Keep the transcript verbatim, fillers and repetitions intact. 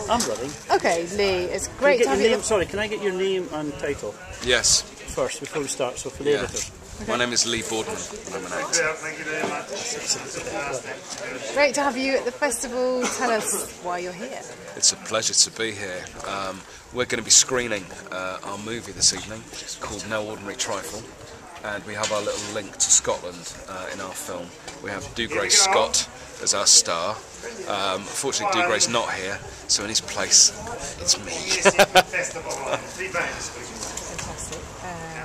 I'm running. Okay, Lee, it's great to have you. you. Name, sorry, can I get your name and title? Yes. First, before we start, so for the yeah. editors. Okay. My name is Lee Boardman, and I'm an actor. Yeah, thank you very much. Great to have you at the festival. Tell us why you're here. It's a pleasure to be here. Um, we're going to be screening uh, our movie this evening called No Ordinary Trifle, and we have our little link to Scotland uh, in our film. We have Dougray Scott as our star. Um, unfortunately, Dougray's not here, so in his place, it's me. Fantastic. Uh,